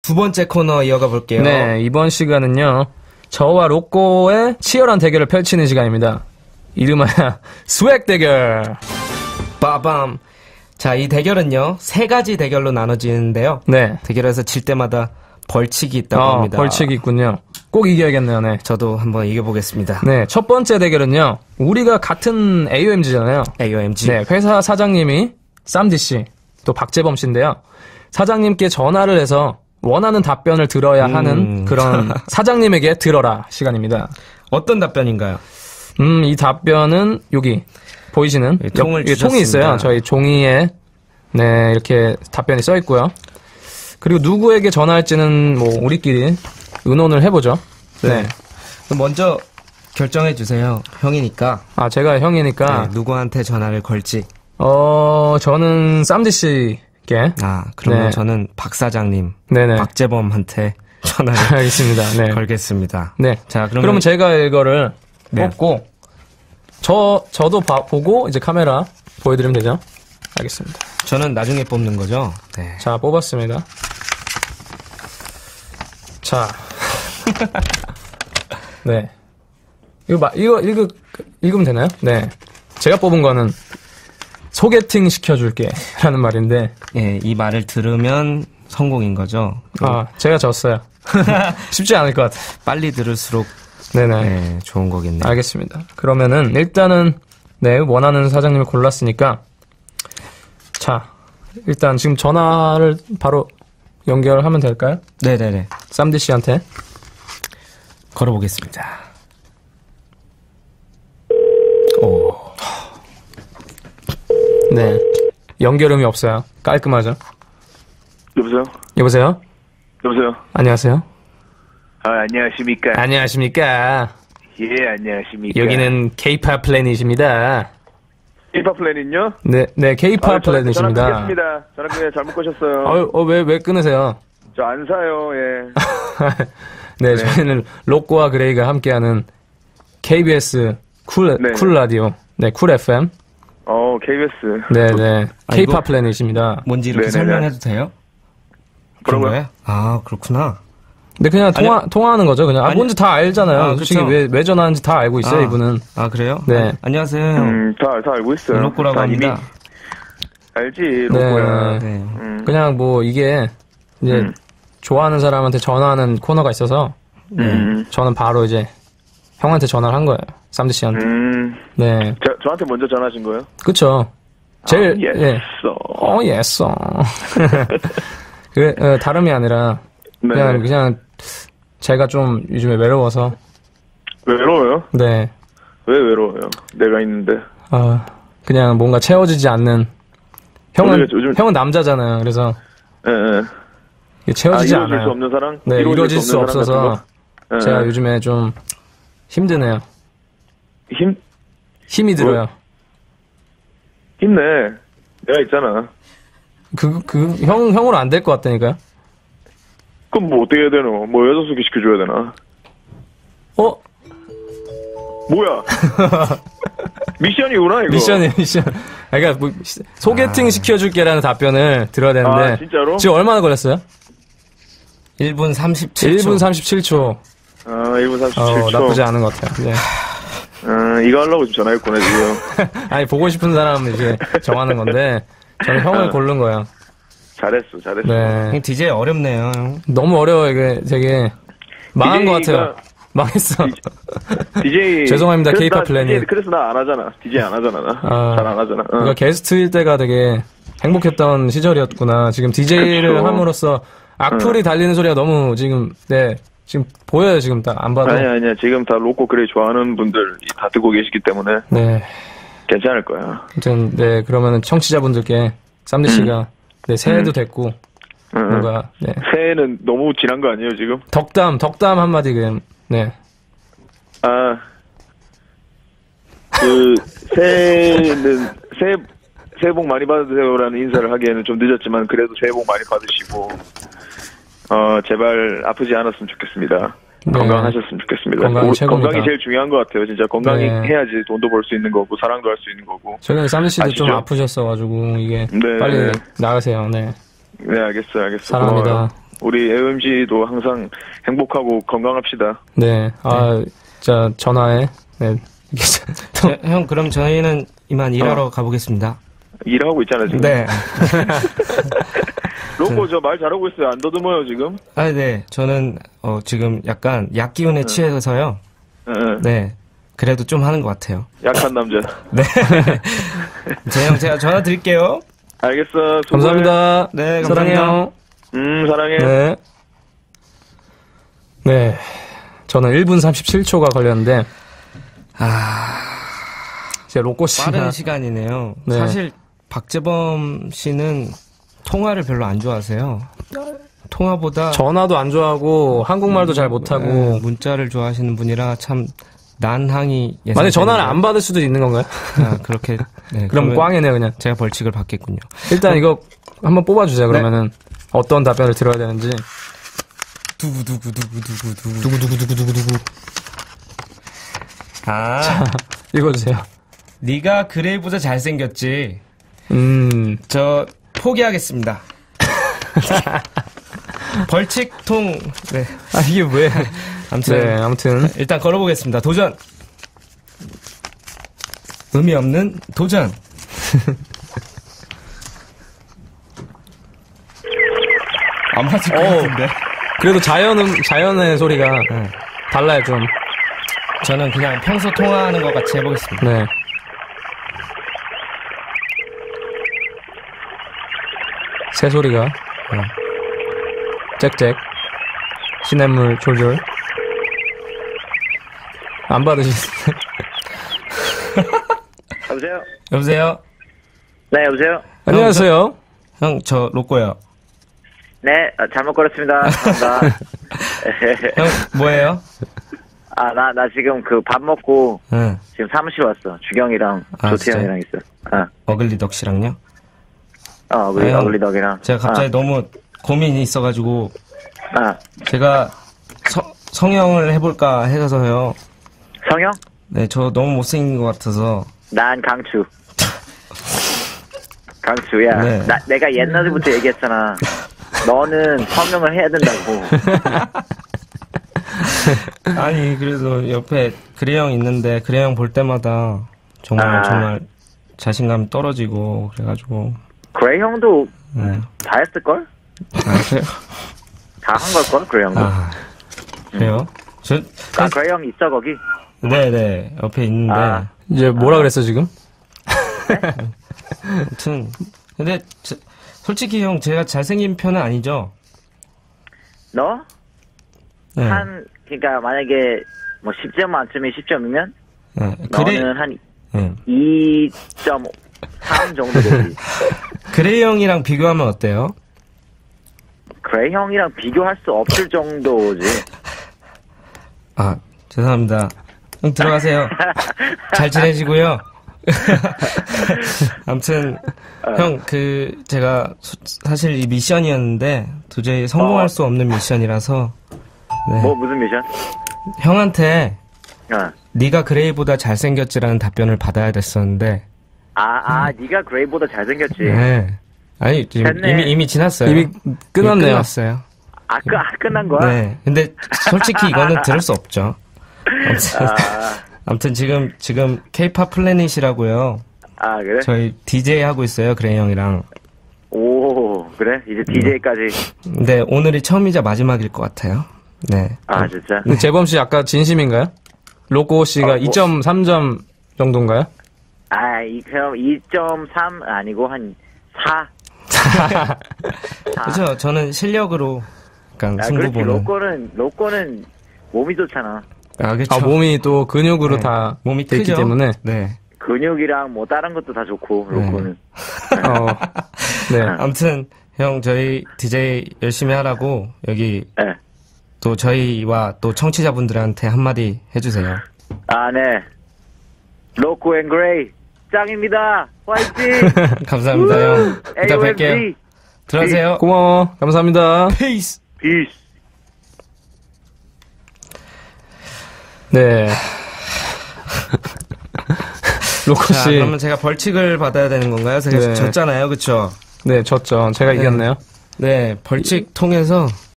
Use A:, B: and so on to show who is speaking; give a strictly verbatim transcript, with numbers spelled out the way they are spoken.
A: 두 번째 코너 이어가 볼게요.
B: 네, 이번 시간은요. 저와 로꼬의 치열한 대결을 펼치는 시간입니다. 이름하여 스웩 대결.
A: 빠밤. 자, 이 대결은요. 세 가지 대결로 나눠지는데요.
B: 네.
A: 대결에서 질 때마다 벌칙이 있다고
B: 어,
A: 합니다.
B: 벌칙이 있군요. 꼭 이겨야겠네요. 네.
A: 저도 한번 이겨보겠습니다.
B: 네, 첫 번째 대결은요. 우리가 같은 에이오엠지잖아요.
A: 에이오엠지.
B: 네, 회사 사장님이 쌈디 씨, 또 박재범 씨인데요. 사장님께 전화를 해서 원하는 답변을 들어야
A: 음.
B: 하는 그런 사장님에게 들어라 시간입니다.
A: 어떤 답변인가요?
B: 음, 이 답변은 여기 보이시는
A: 네, 통을
B: 여, 통이 있어요. 저희 종이에 네, 이렇게 답변이 써 있고요. 그리고 누구에게 전화할지는 뭐 우리끼리 의논을 해보죠. 네.
A: 네. 그럼 먼저 결정해 주세요. 형이니까.
B: 아, 제가 형이니까.
A: 네, 누구한테 전화를 걸지.
B: 어, 저는 쌈디 씨께.
A: 아, 그러면
B: 네.
A: 저는 박 사장님,
B: 네네.
A: 박재범한테 전화를
B: 알겠습니다. 네.
A: 걸겠습니다.
B: 네.
A: 자, 그러면,
B: 그러면 제가 이거를
A: 네.
B: 뽑고 저 저도 봐, 보고 이제 카메라 보여드리면 되죠. 알겠습니다.
A: 저는 나중에 뽑는 거죠. 네.
B: 자, 뽑았습니다. 자, 네. 이거 마, 이거 읽으 읽으면 되나요? 네. 제가 뽑은 거는 소개팅 시켜줄게라는 말인데.
A: 예, 이 말을 들으면 성공인 거죠.
B: 아, 제가 졌어요. 쉽지 않을 것 같아요.
A: 빨리 들을수록
B: 네네.
A: 네, 좋은 거겠네요.
B: 알겠습니다. 그러면은 일단은 네, 원하는 사장님을 골랐으니까 자, 일단 지금 전화를 바로 연결하면 될까요?
A: 네네네.
B: 쌈디 씨한테
A: 걸어보겠습니다. 오.
B: 네, 연결음이 없어요. 깔끔하죠?
C: 여보세요?
B: 여보세요?
C: 여보세요?
B: 안녕하세요?
C: 아, 안녕하십니까?
B: 안녕하십니까?
C: 예, 안녕하십니까?
B: 여기는 K-팝 플래닛입니다.
C: K-팝 플래닛요?
B: 네, 네, K-팝 플래닛입니다.
C: 전화 끊겠습니다. 전화 끊 잘못 거셨어요.
B: 어, 어, 왜, 왜 끊으세요?
C: 저 안 사요, 예.
B: 네,
C: 네.
B: 저희는 로꼬와 그레이가 함께하는 케이비에스 쿨,
C: 네.
B: 쿨 라디오, 네, 쿨 에프엠.
C: 어, 케이비에스.
B: 네, 네.
A: 아,
B: K-팝
A: 이거-
B: 플래닛입니다.
A: 뭔지 이렇게
C: 네네네.
A: 설명해도 돼요? 그런
C: 뭐라고요?
A: 거예요? 아, 그렇구나.
B: 근데 그냥 통화, 통화하는 거죠, 그냥. 아,
A: 아니-
B: 뭔지 다 알잖아요.
A: 아,
B: 솔직히
A: 그쵸.
B: 왜, 왜 전화하는지 다 알고 있어요,
A: 아,
B: 이분은.
A: 아, 그래요?
B: 네.
A: 아, 안녕하세요, 형.
C: 음, 다, 다 알고 있어요.
A: 로꼬라고
C: 다
A: 합니다.
C: 이미 알지, 로꼬야.
B: 네.
A: 네.
C: 음,
B: 그냥 뭐 이게, 이제,
C: 음.
B: 좋아하는 사람한테 전화하는 코너가 있어서,
C: 음,
B: 저는 바로 이제, 형한테 전화를 한 거예요. 쌈디 씨한테.
C: 음.
B: 네.
C: 저, 저한테 먼저 전화하신 거예요?
B: 그쵸. 제일,
C: 아,
B: 예.
C: 예스.
B: 어, 예써. 그, 어, 다름이 아니라,
C: 네.
B: 그냥, 그냥, 제가 좀 요즘에 외로워서,
C: 외로워요?
B: 네.
C: 왜 외로워요? 내가 있는데.
B: 아, 그냥 뭔가 채워지지 않는, 형은,
C: 모르겠죠, 요즘-
B: 형은 남자잖아요. 그래서,
C: 예, 예.
B: 이게
C: 아,
B: 채워지지
C: 이루어질
B: 않아요.
C: 수 없는 사랑?
B: 네, 이루어질 수
C: 없는 사랑
B: 없어서,
C: 같은 거? 예,
B: 제가
C: 예.
B: 요즘에 좀 힘드네요.
C: 힘,
B: 힘이 들어요.
C: 힘내. 내가 있잖아.
B: 그, 그, 형, 형으로 안 될 것 같다니까요?
C: 그럼 뭐 어떻게 해야 되노? 뭐 여자 소개시켜줘야 되나?
B: 어?
C: 뭐야? 미션이구나, 이거.
B: 미션이에요, 미션. 아, 그러니까, 뭐, 시- 소개팅 시켜줄게라는 답변을 들어야 되는데.
C: 아, 진짜로?
B: 지금 얼마나 걸렸어요?
A: 일 분 삼십칠 초.
B: 일 분 삼십칠 초.
C: 아, 일 분 삼십칠 초.
B: 어, 나쁘지 않은 것 같아요. 네.
C: 아, 이거 하려고 지금 전화했구나, 지금.
B: 아니, 보고 싶은 사람 이제 정하는 건데, 저는 형을 고른 거예요.
C: 잘했어, 잘했어.
B: 네.
A: 형, 디제이 어렵네요, 형.
B: 너무 어려워요, 이게 되게. 망한 것 같아요. 망했어.
C: 디제이.
B: 죄송합니다,
C: 그래서
B: K-팝
C: 나
B: 플래닛.
C: 디제이 그래서 나 안 하잖아. 디제이 안 하잖아, 나.
B: 아,
C: 잘 안 하잖아. 어.
B: 그러니까 게스트일 때가 되게 행복했던 시절이었구나. 지금 디제이를
C: 그쵸.
B: 함으로써 악플이 달리는 소리가 너무 지금, 네. 지금 보여요, 지금 딱 안 봐도.
C: 아니야, 아니야. 지금 다 로꼬 그레이 좋아하는 분들 다 듣고 계시기 때문에
B: 네.
C: 괜찮을 거야.
B: 아무튼, 네. 그러면은 청취자분들께 쌈디 씨가, 네, 새해도 됐고,
C: 응, 응.
B: 뭔가, 네.
C: 새해는 너무 지난 거 아니에요, 지금?
B: 덕담, 덕담 한마디, 그, 네.
C: 아, 그, 새해는, 새해, 새해 복 많이 받으세요라는 인사를 하기에는 좀 늦었지만, 그래도 새해 복 많이 받으시고, 어, 제발 아프지 않았으면 좋겠습니다.
B: 네.
C: 건강하셨으면 좋겠습니다.
B: 건강이
C: 오-
B: 최고입니다.
C: 건강이 제일 중요한 것 같아요. 진짜 건강히
B: 네.
C: 해야지 돈도 벌 수 있는 거고, 사랑도 할 수 있는 거고.
B: 최근에 쌈디 씨도 좀
C: 아시죠?
B: 아프셨어가지고, 이게,
C: 네.
B: 빨리 나으세요, 네.
C: 네, 알겠어요, 알겠어요.
B: 사랑합니다.
C: 고마워요. 우리 에오엠지도 항상 행복하고 건강합시다.
B: 네. 아, 자, 전화에, 네.
A: 네, 형, 그럼 저희는 이만 일하러
C: 어.
A: 가보겠습니다.
C: 일하고 있잖아, 지금.
A: 네.
C: 로꼬 저 말 잘하고 있어요. 안 더듬어요, 지금?
A: 아, 네. 저는, 어, 지금 약간 약 기운에 취해서요.
C: 응.
A: 네. 그래도 좀 하는 것 같아요.
C: 약한 남자.
A: 네. 제 형, 제가 전화 드릴게요.
C: 알겠어. 수고해.
B: 감사합니다.
A: 네, 감사합니다.
B: 사랑해요.
C: 음, 사랑해.
B: 네. 네. 저는 일 분 삼십칠 초가 걸렸는데,
A: 아,
B: 제 로꼬 씨가.
A: 빠른 시간이네요.
B: 네.
A: 사실, 박재범 씨는 통화를 별로 안 좋아하세요. 통화보다.
B: 전화도 안 좋아하고, 한국말도 잘 못하고.
A: 네, 문자를 좋아하시는 분이라 참, 난항이 예상.
B: 만약에 전화를 안 받을 수도 있는 건가요?
A: 아, 그렇게. 네,
B: 그럼 꽝이네요, 그냥.
A: 제가 벌칙을 받겠군요.
B: 일단 이거 한번 뽑아주세요, 그러면은. 어떤 답변을 들어야 되는지.
A: 두구두구두구두구두구.
B: 두구두구두구두구.
A: 아,
B: 읽어주세요.
A: 네가 그레이보다 잘생겼지.
B: 음.
A: 저 포기하겠습니다. 벌칙통. 네.
B: 아, 이게 왜.
A: 아무튼
B: 네, 아무튼.
A: 일단 걸어보겠습니다. 도전. 의미 없는 도전. 안 맞을 것 같은데.
B: 그래도 자연은, 자연의 소리가
A: 네.
B: 달라요, 좀.
A: 저는 그냥 평소 통화하는 것 같이 해보겠습니다.
B: 네. 새 소리가. 어. 짹짹. 시냇물 졸졸. 안 받으시네.
C: 여보세요?
A: 여보세요?
C: 네, 여보세요?
B: 안녕하세요.
A: 형, 저 로꼬요.
C: 네, 아, 잘못 걸었습니다. 감사합니다.
A: 형, 뭐예요?
C: 아, 나, 나 지금 그 밥 먹고
A: 응.
C: 지금 사무실 왔어. 주경이랑
A: 아,
C: 조태현이랑 있어. 어,
A: 어글리덕 씨랑요?
C: 어, 우리
A: 아유,
C: 어글리덕이랑.
A: 제가 갑자기 너무 고민이 있어가지고,
C: 어, 어.
A: 제가 서, 성형을 해볼까 해서요.
C: 성형?
A: 네, 저 너무 못생긴 것 같아서.
C: 난 강추. 강추야.
A: 네.
C: 나, 내가 옛날부터 얘기했잖아. 너는 성형을 해야 된다고.
A: 아니, 그래도 옆에 그래 형 있는데, 그래 형 볼 때마다 정말,
C: 아.
A: 정말 자신감이 떨어지고, 그래가지고.
C: 그레이 형도
A: 네.
C: 다 했을걸?
A: 아, 그래요?
C: 다 한 걸걸? 그레이 형도. 아,
A: 아, 그래요? 저,
C: 그레이 형 있어, 거기?
A: 네네, 옆에 있는데.
C: 아.
B: 이제 뭐라 그랬어, 지금?
A: 아무튼, 근데, 저, 솔직히 형, 제가 잘생긴 편은 아니죠?
C: 너?
A: 네.
C: 한, 그니까 만약에 뭐 십 점 만점에 십 점이면
A: 네. 그래,
C: 너는 한
A: 네.
C: 이 점 삼 정도 되지.
A: 그레이 형이랑 비교하면 어때요?
C: 그레이 형이랑 비교할 수 없을 정도지.
A: 아, 죄송합니다. 형, 들어가세요. 잘 지내시고요. 아무튼,
C: 어.
A: 형, 그, 제가, 소- 사실 이 미션이었는데, 도저히 성공할
C: 어.
A: 수 없는 미션이라서, 네.
C: 뭐 무슨 미션?
A: 형한테,
C: 어.
A: 네가 그레이보다 잘생겼지라는 답변을 받아야 됐었는데,
C: 아, 아, 네가 그레이보다 잘생겼지.
A: 네. 아니, 지금
C: 됐네.
A: 이미, 이미 지났어요.
B: 이미 끝났네요.
A: 이미 끝났어요.
C: 아, 끝, 아, 끝난 거야?
A: 네. 근데 솔직히 이거는 들을 수 없죠. 아무튼,
C: 아,
A: 아무튼 지금, 지금 K-팝 플래닛이라고요.
C: 아, 그래?
A: 저희 디제이 하고 있어요, 그레이 형이랑.
C: 오, 그래? 이제 디제이까지.
A: 근데 오늘이 처음이자 마지막일 것 같아요. 네.
C: 아, 진짜?
B: 근데 재범 씨 아까 진심인가요? 로꼬 씨가
C: 어, 뭐-
B: 이 점 삼 점 정도인가요?
C: 아, 이, 그럼 이 점 삼 아니고 한 사.
A: 그렇죠. 저는 실력으로 약간
C: 아,
A: 승부
C: 그렇지.
A: 보는.
C: 로꼬는, 로꼬는 몸이 좋잖아.
A: 아, 그렇죠.
B: 아, 몸이 또 근육으로
A: 네.
B: 다
A: 몸이
B: 돼 있기
A: 크죠?
B: 때문에.
A: 네.
C: 근육이랑 뭐 다른 것도 다 좋고, 로꼬는.
B: 어, 네.
A: 아무튼 형 저희 디제이 열심히 하라고 여기
C: 네.
A: 또 저희와 또 청취자분들한테 한마디 해주세요.
C: 아, 네. 로꼬 앤 그레이, 짱입니다. 화이팅!
A: 감사합니다 형. 이따 뵐게요.
C: 에이오엠지,
A: 들어가세요.
B: 고마워. 감사합니다.
A: 페이스.
C: 피스.
B: 네. 로꼬
A: 자,
B: 씨.
A: 그러면 제가 벌칙을 받아야 되는 건가요? 제가
B: 네.
A: 졌잖아요, 그렇죠?
B: 네, 졌죠. 제가
A: 네.
B: 이겼네요.
A: 네, 벌칙 통해서